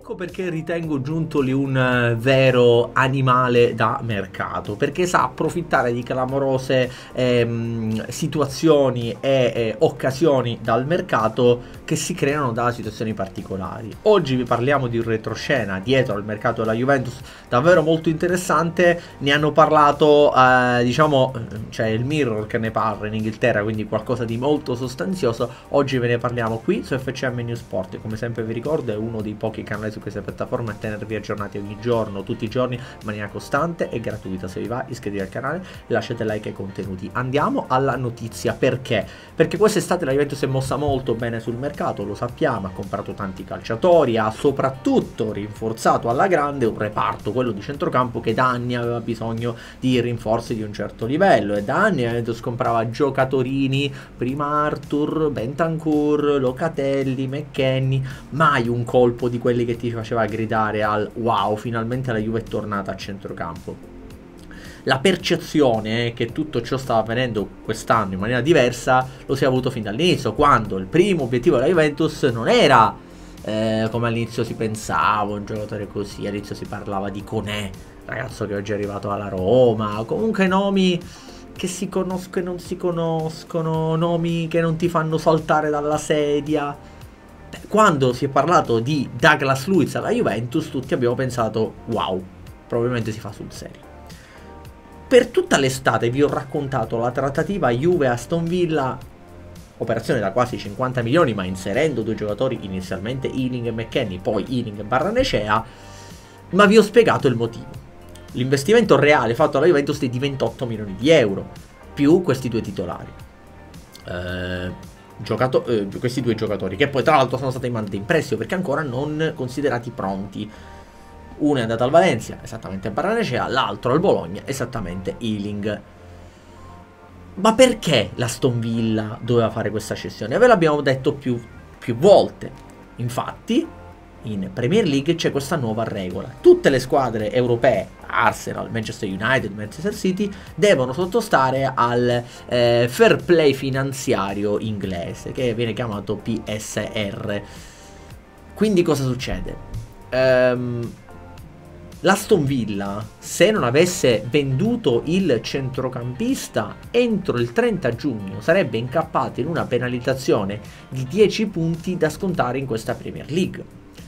Ecco perché ritengo Giuntoli un vero animale da mercato, perché sa approfittare di clamorose situazioni e occasioni dal mercato che si creano da situazioni particolari. Oggi vi parliamo di un retroscena dietro al mercato della Juventus davvero molto interessante. Ne hanno parlato, diciamo, c'è il Mirror che ne parla in Inghilterra, quindi qualcosa di molto sostanzioso. Oggi ve ne parliamo qui su FCM News Sport. Come sempre vi ricordo, è uno dei pochi canali su queste piattaforme a tenervi aggiornati ogni giorno, tutti i giorni, in maniera costante e gratuita. Se vi va, iscrivetevi al canale e lasciate like ai contenuti. Andiamo alla notizia. Perché? Perché quest'estate la Juventus è mossa molto bene sul mercato, lo sappiamo, ha comprato tanti calciatori, ha soprattutto rinforzato alla grande un reparto, quello di centrocampo, che da anni aveva bisogno di rinforzi di un certo livello, e da anni la Juventus comprava giocatorini, prima Arthur, Bentancur, Locatelli, McKennie, mai un colpo di quelli che ti faceva gridare al wow, finalmente la Juve è tornata a centrocampo. La percezione che tutto ciò stava avvenendo quest'anno in maniera diversa lo si è avuto fin dall'inizio, quando il primo obiettivo della Juventus non era come all'inizio si pensava, un giocatore così. All'inizio si parlava di Koné, ragazzo che oggi è arrivato alla Roma, comunque nomi che si conoscono e non si conoscono, nomi che non ti fanno saltare dalla sedia. Quando si è parlato di Douglas Luiz alla Juventus, tutti abbiamo pensato wow, probabilmente si fa sul serio. Per tutta l'estate vi ho raccontato la trattativa Juve-Aston Villa, operazione da quasi 50 milioni, ma inserendo due giocatori, inizialmente Ealing e McKennie, poi Ealing e Barrenechea, ma vi ho spiegato il motivo. L'investimento reale fatto alla Juventus è di 28 milioni di euro, più questi due titolari. Questi due giocatori, che poi tra l'altro sono stati mandati in prestito perché ancora non considerati pronti. Uno è andato al Valencia, esattamente a Barrenechea, l'altro al Bologna, esattamente Ealing. Ma perché l'Aston Villa doveva fare questa cessione? Ve l'abbiamo detto più volte. Infatti, in Premier League c'è questa nuova regola. Tutte le squadre europee, Arsenal, Manchester United, Manchester City, devono sottostare al fair play finanziario inglese, che viene chiamato PSR. Quindi cosa succede? L'Aston Villa, se non avesse venduto il centrocampista entro il 30 giugno, sarebbe incappato in una penalizzazione di 10 punti da scontare in questa Premier League.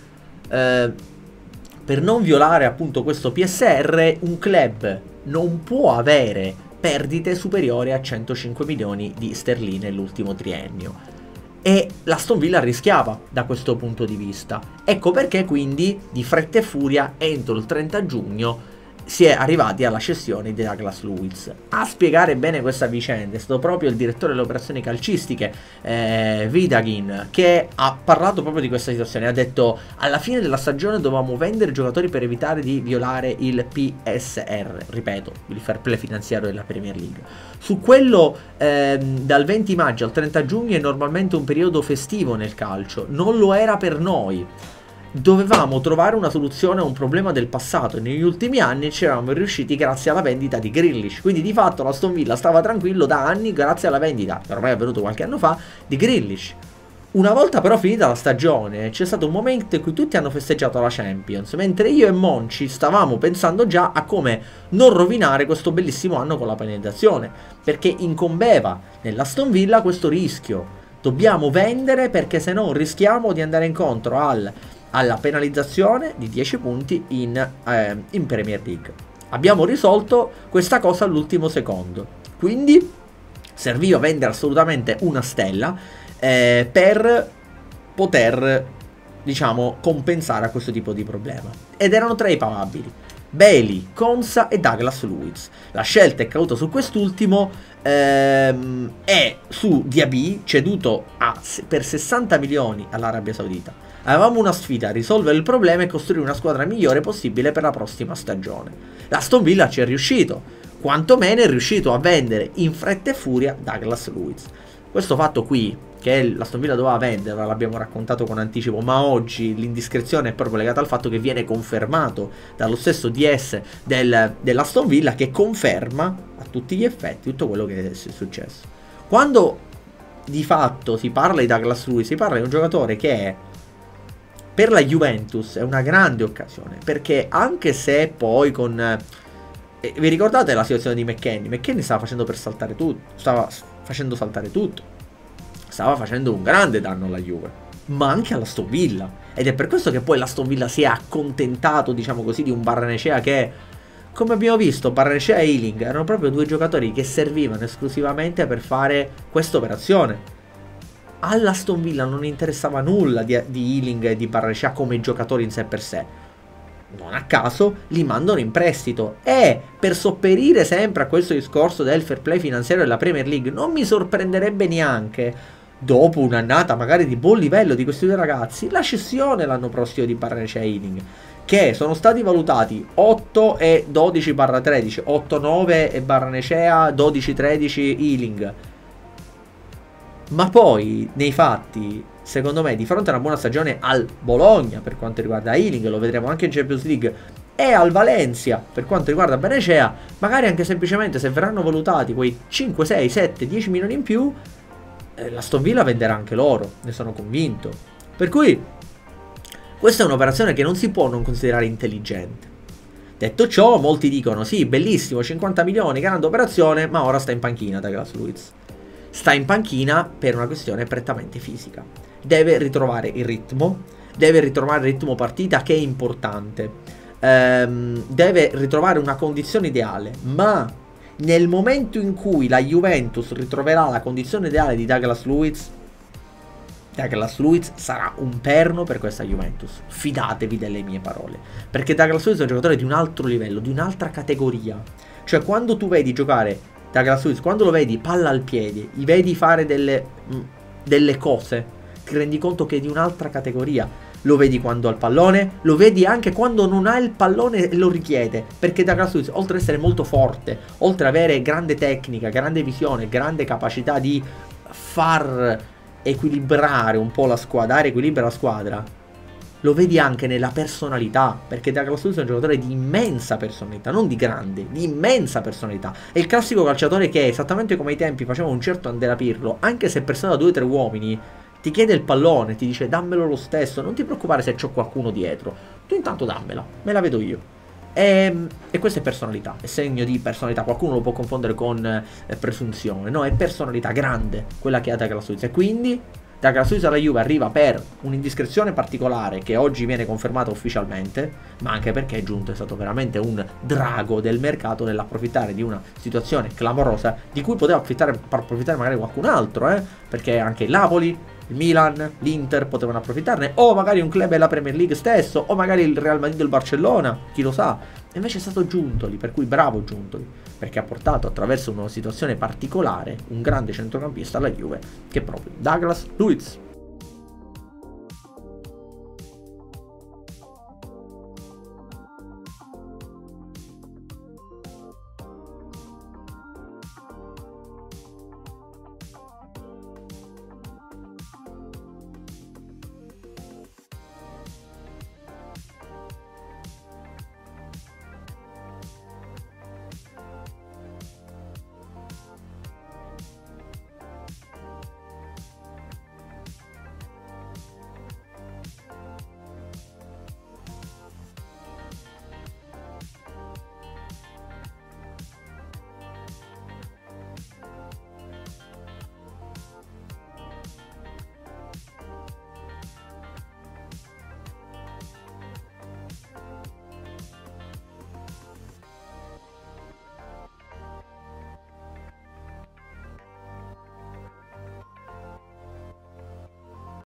Per non violare appunto questo PSR, un club non può avere perdite superiori a 105 milioni di sterline nell'ultimo triennio. E l'Aston Villa rischiava da questo punto di vista. Ecco perché quindi di fretta e furia entro il 30 giugno si è arrivati alla cessione di Douglas Luiz. A spiegare bene questa vicenda è stato proprio il direttore delle operazioni calcistiche, Vidagin, che ha parlato proprio di questa situazione. Ha detto: alla fine della stagione dovevamo vendere giocatori per evitare di violare il PSR, ripeto, il fair play finanziario della Premier League. Su quello dal 20 maggio al 30 giugno è normalmente un periodo festivo nel calcio, non lo era per noi. Dovevamo trovare una soluzione a un problema del passato e negli ultimi anni ci eravamo riusciti grazie alla vendita di Grealish. Quindi di fatto l'Aston Villa stava tranquillo da anni grazie alla vendita, che ormai è avvenuto qualche anno fa, di Grealish. Una volta però finita la stagione c'è stato un momento in cui tutti hanno festeggiato la Champions, mentre io e Monci stavamo pensando già a come non rovinare questo bellissimo anno con la penalizzazione, perché incombeva nell'Aston Villa questo rischio. Dobbiamo vendere perché se no rischiamo di andare incontro alla penalizzazione di 10 punti in Premier League. Abbiamo risolto questa cosa all'ultimo secondo, quindi serviva vendere assolutamente una stella per poter, diciamo, compensare a questo tipo di problema. Ed erano tre i papabili: Bailey, Konsa e Douglas Luiz. La scelta è caduta su quest'ultimo e su Diaby, ceduto per 60 milioni all'Arabia Saudita. Avevamo una sfida: risolvere il problema e costruire una squadra migliore possibile per la prossima stagione. L'Aston Villa ci è riuscito, quantomeno è riuscito a vendere in fretta e furia Douglas Luiz. Questo fatto qui, che l'Aston Villa doveva vendere, l'abbiamo raccontato con anticipo, ma oggi l'indiscrezione è proprio legata al fatto che viene confermato dallo stesso DS dell'Aston Villa, che conferma a tutti gli effetti tutto quello che è successo. Quando di fatto si parla di Douglas Luiz, si parla di un giocatore che per la Juventus è una grande occasione, perché anche se poi con... vi ricordate la situazione di McKennie? McKennie stava facendo saltare tutto, stava facendo un grande danno alla Juve, ma anche alla Aston Villa, ed è per questo che poi l'Aston Villa si è accontentato, diciamo così, di un Barrenechea che, come abbiamo visto, Barrenechea e Ealing erano proprio due giocatori che servivano esclusivamente per fare questa operazione. All'Aston Villa non interessava nulla di Ealing e di Barrenechea come giocatori in sé per sé. Non a caso li mandano in prestito, e per sopperire sempre a questo discorso del fair play finanziario della Premier League, non mi sorprenderebbe neanche, dopo un'annata magari di buon livello di questi due ragazzi, la cessione l'anno prossimo di Barrenechea e Ealing, che sono stati valutati 8 e 12/13, 8-9 e Barrenechea, 12-13 Ealing. Ma poi, nei fatti, secondo me, di fronte a una buona stagione al Bologna per quanto riguarda Ealing, lo vedremo anche in Champions League, e al Valencia per quanto riguarda Barrenechea, magari anche semplicemente se verranno valutati quei 5, 6, 7, 10 milioni in più, l'Aston Villa venderà anche loro, ne sono convinto. Per cui questa è un'operazione che non si può non considerare intelligente. Detto ciò, molti dicono sì, bellissimo, 50 milioni, grande operazione, ma ora sta in panchina Douglas Luiz. Sta in panchina per una questione prettamente fisica. Deve ritrovare il ritmo partita, che è importante. Deve ritrovare una condizione ideale, ma nel momento in cui la Juventus ritroverà la condizione ideale di Douglas Luiz sarà un perno per questa Juventus. Fidatevi delle mie parole, perché Douglas Luiz è un giocatore di un altro livello, di un'altra categoria. Cioè, quando tu vedi giocare Douglas Luiz, quando lo vedi palla al piede, gli vedi fare delle cose, ti rendi conto che è di un'altra categoria. Lo vedi quando ha il pallone, lo vedi anche quando non ha il pallone e lo richiede, perché Douglas Luiz, oltre ad essere molto forte, oltre ad avere grande tecnica, grande visione, grande capacità di far equilibrare un po' la squadra, dare equilibrio alla squadra, lo vedi anche nella personalità, perché Douglas Luiz è un giocatore di immensa personalità, non di grande, di immensa personalità. È il classico calciatore che, esattamente come ai tempi faceva un certo Andrea Pirlo, anche se pressato da 2 o 3 uomini, ti chiede il pallone, ti dice dammelo lo stesso, non ti preoccupare se c'ho qualcuno dietro, tu intanto dammela, me la vedo io. E questa è personalità, è segno di personalità. Qualcuno lo può confondere con presunzione, no, è personalità grande quella che ha Douglas Luiz, e quindi Douglas Luiz alla Juve arriva per un'indiscrezione particolare che oggi viene confermata ufficialmente, ma anche perché è giunto, è stato veramente un drago del mercato nell'approfittare di una situazione clamorosa di cui poteva approfittare magari qualcun altro, perché anche il Napoli, il Milan, l'Inter potevano approfittarne, o magari un club della Premier League stesso, o magari il Real Madrid del Barcellona, chi lo sa. E invece è stato Giuntoli, per cui bravo Giuntoli, perché ha portato attraverso una situazione particolare un grande centrocampista alla Juve, che è proprio Douglas Luiz.